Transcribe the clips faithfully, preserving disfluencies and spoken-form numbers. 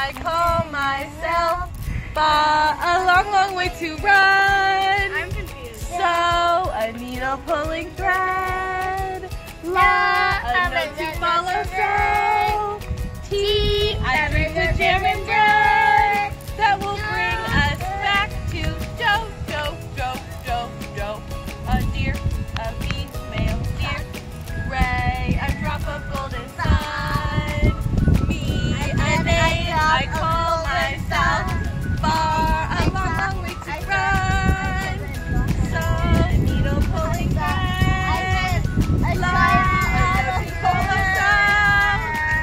I call myself. But a long, long way to run. I'm confused. So a needle pulling thread. La, a note to follow. So tea, I drink the jam and bread. That will bring us back to Joe, Joe, Joe, Joe, Joe. A deer, a female deer. Ray, a drop of golden sun. Me, a name I call myself. Far, a long, long way to run. So, needle pulling thread. Light, a to call myself.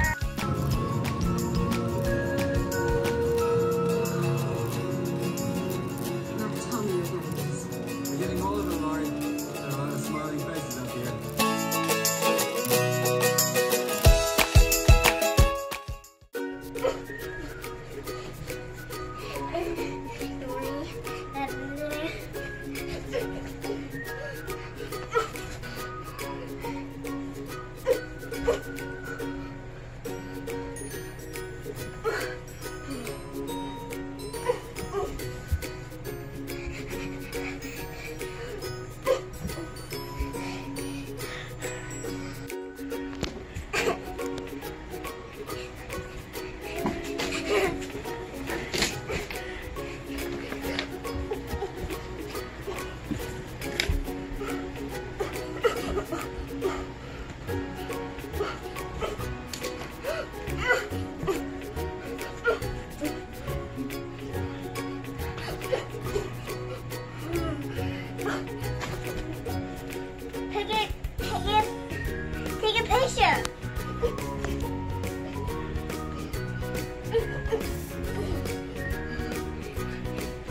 Now tell me your names. We're getting all of them, Laurie. There are a lot of smiling faces up here.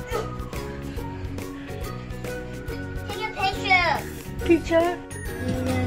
Teacher.